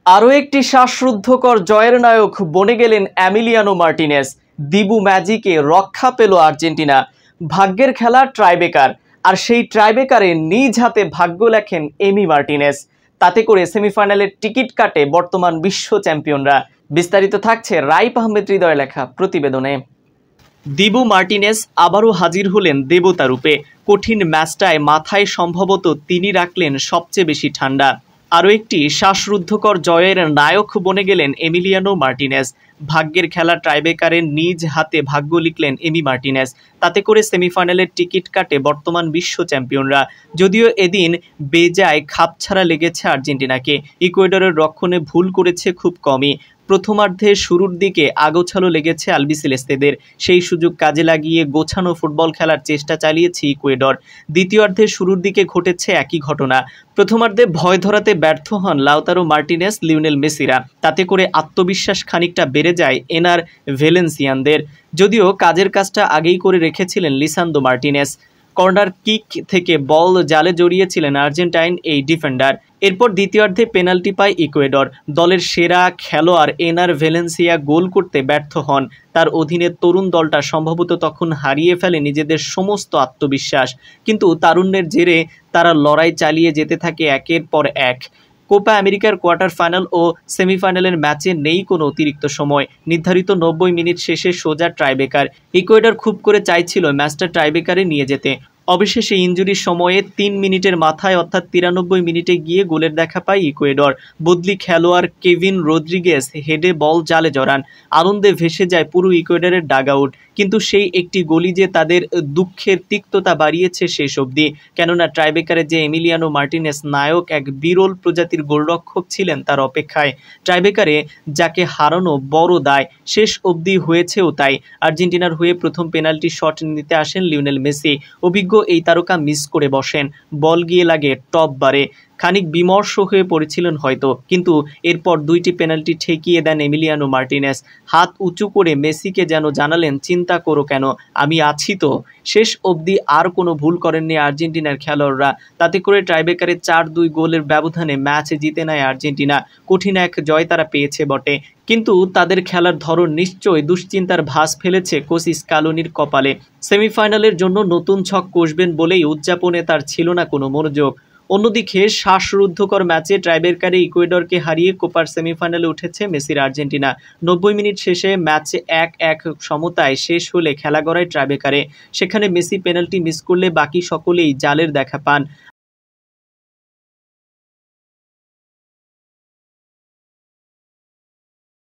আরও একটি শ্বাসরুদ্ধকর জয়ের নায়ক বনে গেলেন এমিলিয়ানো মার্টিনেজ। দিবু ম্যাজিকে রক্ষা পেল আর্জেন্টিনা। ভাগ্যের খেলা ট্রাইবেকার, আর সেই ট্রাইবেকারে নিজ হাতে ভাগ্য লেখেন এমি মার্টিনেজ। তাতে করে সেমিফাইনালের টিকিট কাটে বর্তমান বিশ্ব চ্যাম্পিয়নরা। বিস্তারিত থাকছে রাইপ আহমেদ হৃদয় লেখা প্রতিবেদনে। দিবু মার্টিনেজ আবারও হাজির হলেন দেবতা রূপে। কঠিন ম্যাচটায় মাথায় সম্ভবত তিনি রাখলেন সবচেয়ে বেশি ঠান্ডা। আরও একটি শ্বাসরুদ্ধকর জয়ের নায়ক বনে গেলেন এমিলিয়ানো মার্টিনেজ। ভাগ্যের খেলা ট্রাইবেকারে নিজ হাতে ভাগ্য লিখলেন এমি মার্টিনেজ। তাতে করে সেমিফাইনালের টিকিট কাটে বর্তমান বিশ্ব চ্যাম্পিয়নরা। যদিও এদিন বেজায় খাপছাড়া লেগেছে আর্জেন্টিনাকে। ইকুয়েডরের রক্ষণে ভুল করেছে খুব কমই। প্রথমার্ধে শুরুর দিকে আগোছালো লেগেছে আলবিসেলেস্তেদের। সেই সুযোগ কাজে লাগিয়ে গোছানো ফুটবল খেলার চেষ্টা চালিয়েছে ইকুয়েডর। দ্বিতীয়ার্ধে শুরুর দিকে ঘটেছে একই ঘটনা। প্রথমার্ধে ভয় ধরাতে ব্যর্থ হন লাউতারো মার্টিনেজ, লিওনেল মেসিরা। তাতে করে আত্মবিশ্বাস খানিকটা বেড়ে যায় এনার ভ্যালেন্সিয়ানদের। যদিও কাজের কাজটা আগেই করে রেখেছিলেন লিসান্দ্রো মার্টিনেজ। কর্নার কিক থেকে বল জালে জড়িয়েছিলেন আর্জেন্টাইন এই ডিফেন্ডার। এরপর দ্বিতীয়ার্ধে পেনাল্টি পায় ইকুয়েডর। দলের সেরা খেলোয়াড় এনার ভ্যালেন্সিয়া গোল করতে ব্যর্থ হন। তার অধীনে তরুণ দলটা সম্ভবত তখন হারিয়ে ফেলে নিজেদের সমস্ত আত্মবিশ্বাস। কিন্তু তারুণ্যের জেরে তারা লড়াই চালিয়ে যেতে থাকে একের পর এক। কোপা আমেরিকার কোয়ার্টার ফাইনাল ও সেমিফাইনালের ম্যাচে নেই কোনো অতিরিক্ত সময়। নির্ধারিত 90 মিনিট শেষে সোজা ট্রাইবেকার। ইকুয়েডর খুব করে চাইছিল ম্যাচটা ট্রাইবেকারে নিয়ে যেতে। অবশেষে ইনজুরির সময়ে 3 মিনিটের মাথায় অর্থাৎ 93 মিনিটে গিয়ে গোলের দেখা পায় ইকুয়েডর। বদলি খেলোয়াড় কেভিন রদ্রিগেজ হেডে বল জালে জড়ান। আনন্দে ভেসে যায় পুরো ইকুয়েডরের ডাগআউট। কিন্তু সেই একটি গোলই যে তাদের দুঃখের তিক্ততা বাড়িয়েছে শেষ অবধি। কেননা ট্রাইবেকারে যে এমিলিয়ানো মার্টিনেজ নায়ক, এক বিরল প্রজাতির গোলরক্ষক ছিলেন তার অপেক্ষায়। ট্রাইবেকারে যাকে হারানো বড় দায়, শেষ অবধি হয়েছেও তাই। আর্জেন্টিনার হয়ে প্রথম পেনাল্টি শট নিতে আসেন লিওনেল মেসি। অভিজ্ঞ এই তারকা মিস করে বসেন। বল গিয়ে লাগে টপ বারে। খানিক বিমর্ষ হয়ে পড়েছিলেন হয়তো, কিন্তু এরপর 2টি পেনাল্টি ঠেকিয়ে দেন এমিলিয়ানো মার্টিনেজ। হাত উঁচু করে মেসিকে যেন জানালেন, চিন্তা করো কেন, আমি আছি তো। শেষ অবধি আর কোনো ভুল করেননি আর্জেন্টিনার খেলোয়াড়রা। তাতে করে ট্রাইবেকারে 4-2 গোলের ব্যবধানে ম্যাচ জিতে নেয় আর্জেন্টিনা। কঠিন এক জয় তারা পেয়েছে বটে, কিন্তু তাদের খেলার ধরন নিশ্চয়ই দুশ্চিন্তার ভাঁজ ফেলেছে কোচ স্কালোনির কপালে। সেমিফাইনালের জন্য নতুন ছক কষবেন বলেই উদযাপনে তার ছিল না কোনো মনোযোগ। অন্যদিকে শ্বাসরুদ্ধকর ম্যাচে ট্রাইবেকারে ইকুয়েডরকে হারিয়ে কোপার সেমিফাইনালে উঠেছে মেসির আর্জেন্টিনা। 90 মিনিট শেষে ম্যাচে 1-1 সমতায় শেষ হলে খেলা গড়ায় ট্রাইবেকারে। সেখানে মেসি পেনাল্টি মিস করলে বাকি সকলেই জালের দেখা পান।